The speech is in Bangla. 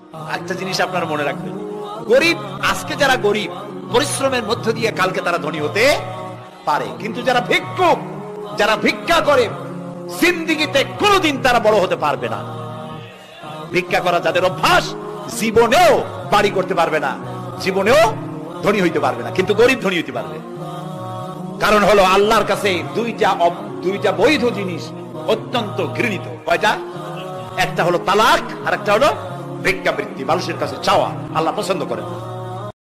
একটা জিনিস আপনারা মনে রাখবেন, গরিব আজকে যারা গরিব পরিশ্রমের মধ্য দিয়ে কালকে তারা ধনী হতে পারে, কিন্তু যারা ভিক্ষুক, যারা ভিক্ষা করে জিন্দেগিতে কোনোদিন তারা বড় হতে পারবে না। ভিক্ষা করা যাদের অভ্যাস জীবনেও বাড়ি করতে পারবে না, জীবনেও ধনী হইতে পারবে না, কিন্তু গরিব ধনী হইতে পারবে। কারণ হলো আল্লাহর কাছে দুইটা বৈধ জিনিস অত্যন্ত ঘৃণিত। কয়টা? একটা হলো তালাক, আর একটা হলো ভিক্ষাবৃত্তি, মানুষের কাছে চাওয়া। আল্লাহ পছন্দ করেন না।